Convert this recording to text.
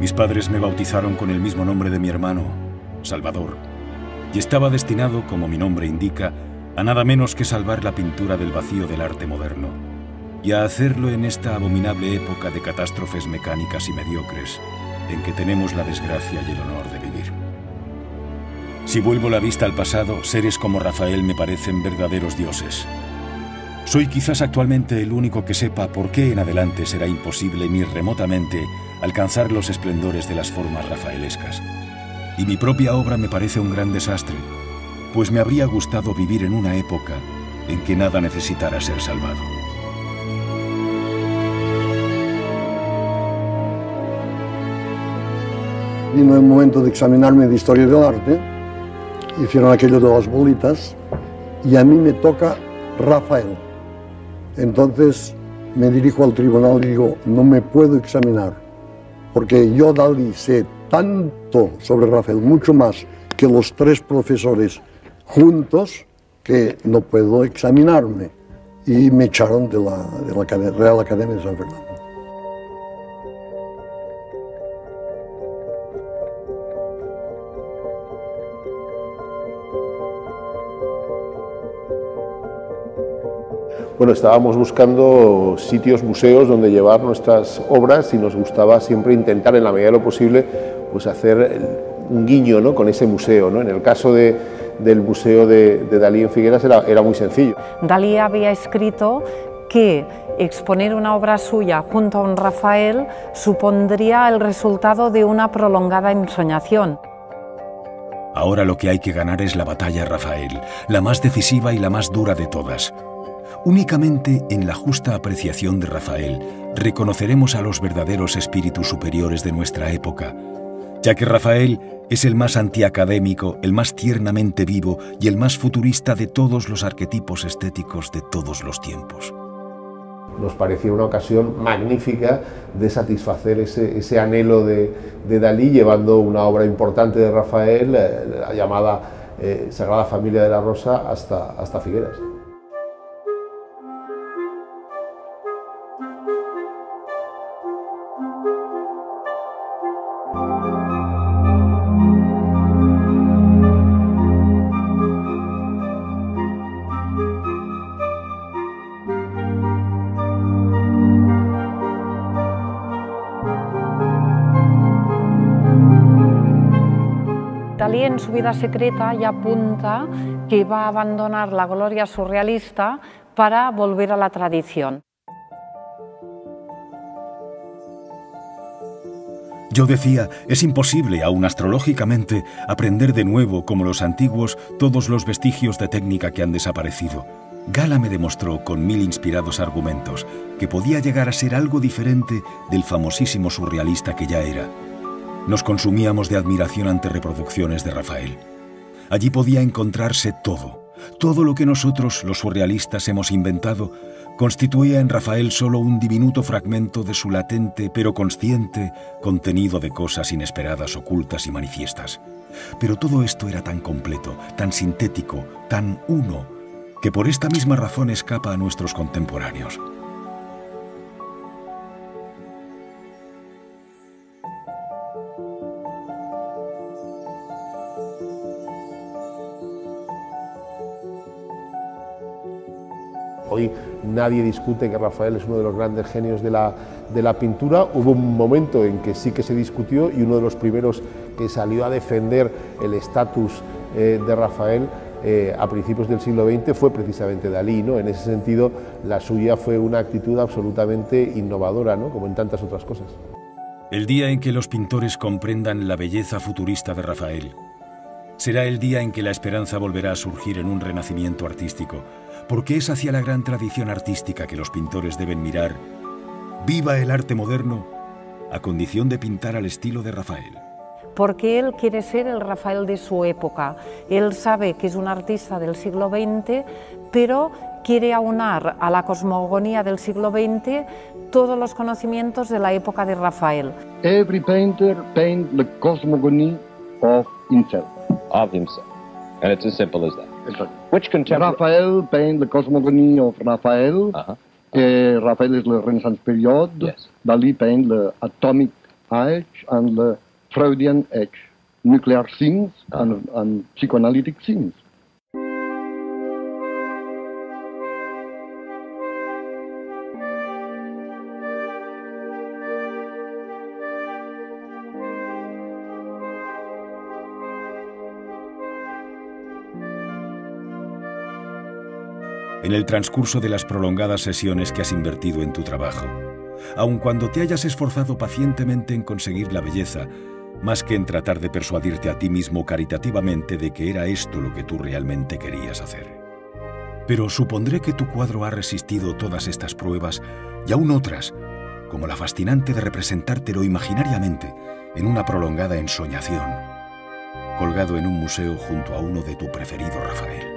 Mis padres me bautizaron con el mismo nombre de mi hermano, Salvador, y estaba destinado, como mi nombre indica, a nada menos que salvar la pintura del vacío del arte moderno, y a hacerlo en esta abominable época de catástrofes mecánicas y mediocres, en que tenemos la desgracia y el honor de vivir. Si vuelvo la vista al pasado, seres como Rafael me parecen verdaderos dioses. Soy quizás actualmente el único que sepa por qué en adelante será imposible ni remotamente alcanzar los esplendores de las formas rafaelescas. Y mi propia obra me parece un gran desastre, pues me habría gustado vivir en una época en que nada necesitara ser salvado. Vino el momento de examinarme de Historia del Arte, hicieron aquello de las bolitas, y a mí me toca Rafael. Entonces me dirijo al tribunal y digo, no me puedo examinar, porque yo, Dalí, sé tanto sobre Rafael, mucho más que los 3 profesores juntos, que no puedo examinarme. Y me echaron de la Real Academia de San Fernando. Bueno, estábamos buscando sitios, museos donde llevar nuestras obras y nos gustaba siempre intentar, en la medida de lo posible, pues hacer un guiño, ¿no?, con ese museo, ¿no? En el caso del museo de Dalí en Figueras era muy sencillo. Dalí había escrito que exponer una obra suya junto a un Rafael supondría el resultado de una prolongada ensoñación. Ahora lo que hay que ganar es la batalla Rafael, la más decisiva y la más dura de todas. Únicamente en la justa apreciación de Rafael reconoceremos a los verdaderos espíritus superiores de nuestra época, ya que Rafael es el más antiacadémico, el más tiernamente vivo y el más futurista de todos los arquetipos estéticos de todos los tiempos. Nos parecía una ocasión magnífica de satisfacer ese anhelo de Dalí, llevando una obra importante de Rafael, la llamada Sagrada Familia de la Rosa, hasta Figueras. Dalí en su vida secreta ya apunta que va a abandonar la gloria surrealista para volver a la tradición. Yo decía, es imposible, aun astrológicamente, aprender de nuevo, como los antiguos, todos los vestigios de técnica que han desaparecido. Gala me demostró, con 1000 inspirados argumentos, que podía llegar a ser algo diferente del famosísimo surrealista que ya era. Nos consumíamos de admiración ante reproducciones de Rafael. Allí podía encontrarse todo. Todo lo que nosotros, los surrealistas, hemos inventado, constituía en Rafael solo un diminuto fragmento de su latente, pero consciente, contenido de cosas inesperadas, ocultas y manifiestas. Pero todo esto era tan completo, tan sintético, tan uno, que por esta misma razón escapa a nuestros contemporáneos. Hoy nadie discute que Rafael es uno de los grandes genios de la pintura. Hubo un momento en que sí que se discutió y uno de los primeros que salió a defender el estatus de Rafael a principios del siglo XX fue precisamente Dalí, ¿no? En ese sentido, la suya fue una actitud absolutamente innovadora, ¿no?, como en tantas otras cosas. El día en que los pintores comprendan la belleza futurista de Rafael será el día en que la esperanza volverá a surgir en un renacimiento artístico, porque es hacia la gran tradición artística que los pintores deben mirar. ¡Viva el arte moderno!, a condición de pintar al estilo de Rafael. Porque él quiere ser el Rafael de su época. Él sabe que es un artista del siglo XX, pero quiere aunar a la cosmogonía del siglo XX todos los conocimientos de la época de Rafael. Every painter paints the cosmogony of himself. Of himself. And it's as simple as that. Exactly. Which contemporary... Raphael paints the cosmogony of Raphael. Raphael is the Renaissance period. Yes. Dalí paints the atomic age and the Freudian age, nuclear scenes and psychoanalytic scenes. En el transcurso de las prolongadas sesiones que has invertido en tu trabajo, aun cuando te hayas esforzado pacientemente en conseguir la belleza, más que en tratar de persuadirte a ti mismo caritativamente de que era esto lo que tú realmente querías hacer. Pero supondré que tu cuadro ha resistido todas estas pruebas y aún otras, como la fascinante de representártelo imaginariamente en una prolongada ensoñación, colgado en un museo junto a uno de tu preferido Rafael.